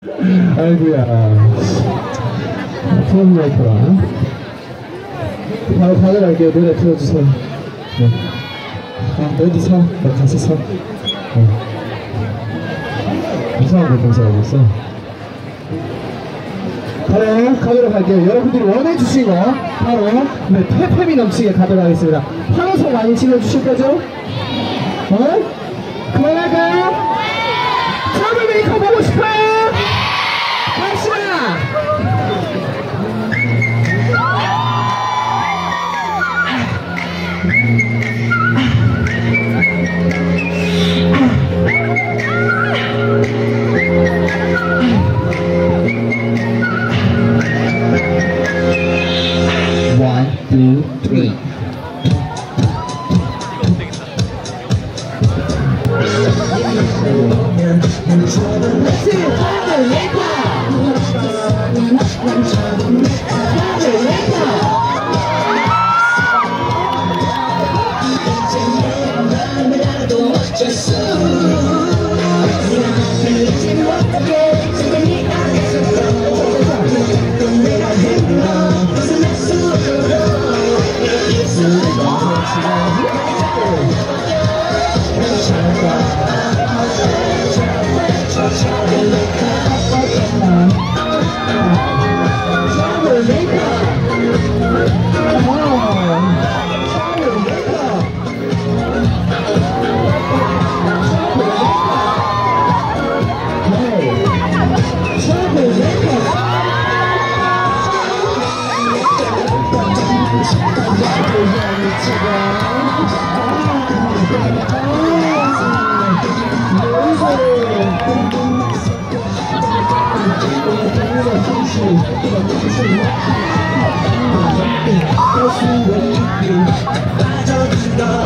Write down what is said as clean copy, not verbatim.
아이고야. 트럼프라이터라. 바로 가져갈게요. 노래 틀어주세요. 네. 아, 어디 서? 나 가서 서. 이상한 걸 동작하고 있어. 바로 가도록 할게요. 여러분들이 원해주신 거 바로 네, 페페미 넘치게 가도록 하겠습니다. 환호성 많이 질러주실 거죠? 그만할까요? 트러블 메이커 보고 싶어요? 갑시다! One, two, three. What you do,